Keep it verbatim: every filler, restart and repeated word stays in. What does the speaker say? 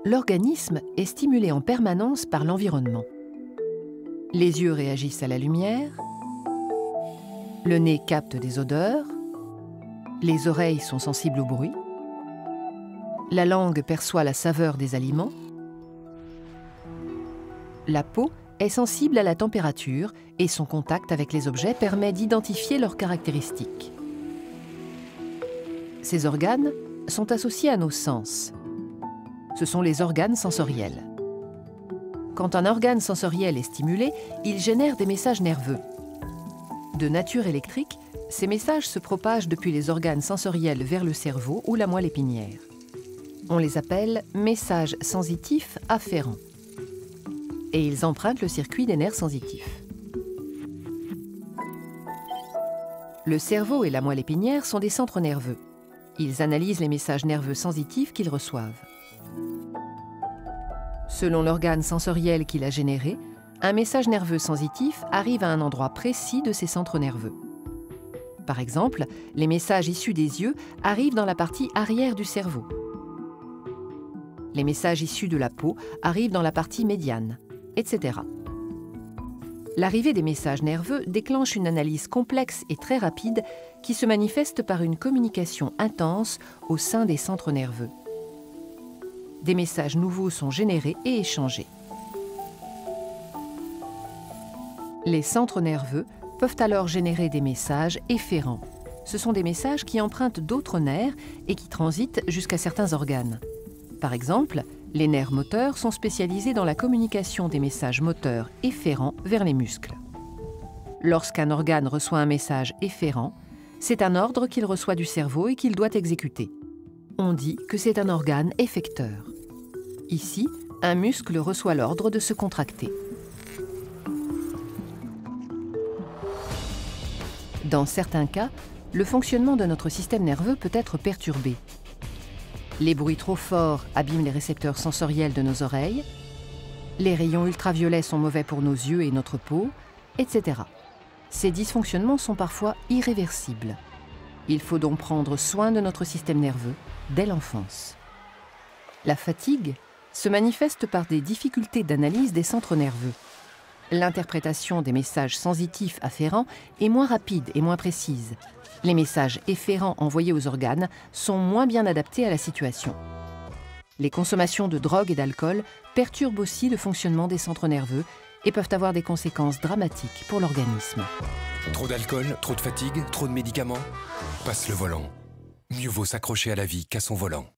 l'organisme est stimulé en permanence par l'environnement. Les yeux réagissent à la lumière, le nez capte des odeurs, les oreilles sont sensibles au bruit, la langue perçoit la saveur des aliments, la peau est sensible à la température et son contact avec les objets permet d'identifier leurs caractéristiques. Ces organes sont associés à nos sens. Ce sont les organes sensoriels. Quand un organe sensoriel est stimulé, il génère des messages nerveux. De nature électrique, ces messages se propagent depuis les organes sensoriels vers le cerveau ou la moelle épinière. On les appelle messages sensitifs afférents. Et ils empruntent le circuit des nerfs sensitifs. Le cerveau et la moelle épinière sont des centres nerveux. Ils analysent les messages nerveux sensitifs qu'ils reçoivent. Selon l'organe sensoriel qu'il a généré, un message nerveux sensitif arrive à un endroit précis de ces centres nerveux. Par exemple, les messages issus des yeux arrivent dans la partie arrière du cerveau. Les messages issus de la peau arrivent dans la partie médiane, et cetera. L'arrivée des messages nerveux déclenche une analyse complexe et très rapide qui se manifeste par une communication intense au sein des centres nerveux. Des messages nouveaux sont générés et échangés. Les centres nerveux peuvent alors générer des messages efférents. Ce sont des messages qui empruntent d'autres nerfs et qui transitent jusqu'à certains organes. Par exemple, les nerfs moteurs sont spécialisés dans la communication des messages moteurs efférents vers les muscles. Lorsqu'un organe reçoit un message efférent, c'est un ordre qu'il reçoit du cerveau et qu'il doit exécuter. On dit que c'est un organe effecteur. Ici, un muscle reçoit l'ordre de se contracter. Dans certains cas, le fonctionnement de notre système nerveux peut être perturbé. Les bruits trop forts abîment les récepteurs sensoriels de nos oreilles, les rayons ultraviolets sont mauvais pour nos yeux et notre peau, et cetera. Ces dysfonctionnements sont parfois irréversibles. Il faut donc prendre soin de notre système nerveux dès l'enfance. La fatigue se manifeste par des difficultés d'analyse des centres nerveux. L'interprétation des messages sensitifs afférents est moins rapide et moins précise. Les messages efférents envoyés aux organes sont moins bien adaptés à la situation. Les consommations de drogue et d'alcool perturbent aussi le fonctionnement des centres nerveux et peuvent avoir des conséquences dramatiques pour l'organisme. Trop d'alcool, trop de fatigue, trop de médicaments? Passe le volant. Mieux vaut s'accrocher à la vie qu'à son volant.